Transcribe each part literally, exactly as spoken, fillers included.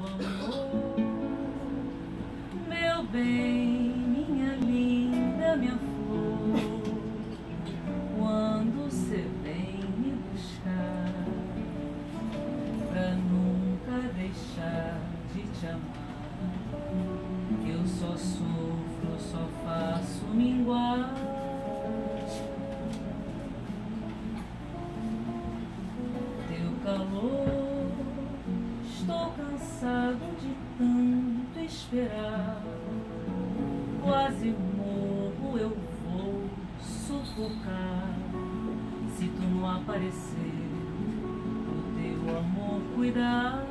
amor, meu bem, minha linda, minha flor, quando você vem me buscar, pra nunca deixar de te amar, eu só sofro, só faço minguar. Teu calor, estou cansado de tanto esperar, quase morro, eu vou sufocar, se tu não aparecer, o teu amor cuidar.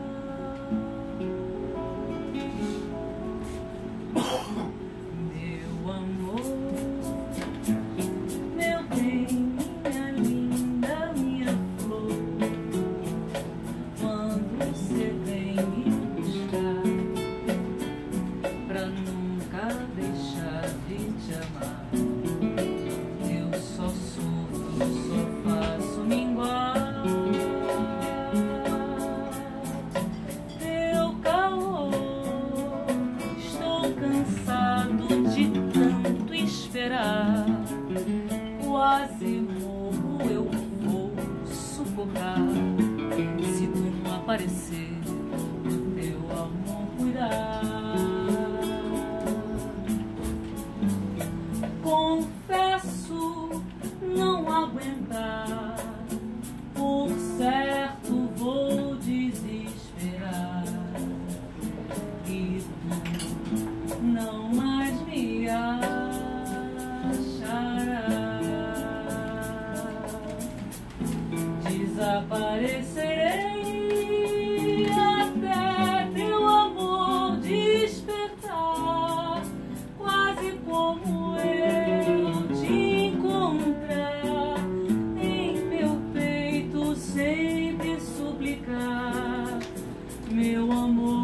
Meu amor, meu bem, minha linda, minha flor, quando você vem me buscar, pra nunca deixar de te amar, eu só sofro, só faço minguar. Teu calor, estou cansado de tanto esperar, quase morro, eu vou sufocar, se tu não aparecer, do teu amor cuidar. Confesso não aguentar, por certo vou desesperar, e tu não mais me acharás. Desaparecerei até teu amor despertar, quase como eu te encontrar, em meu peito sempre suplicar, meu amor.